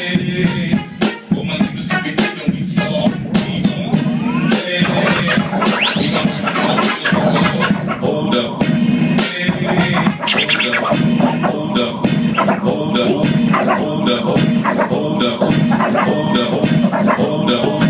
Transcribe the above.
All my niggas who be thinking we soft, we gon' hold up. Hold up.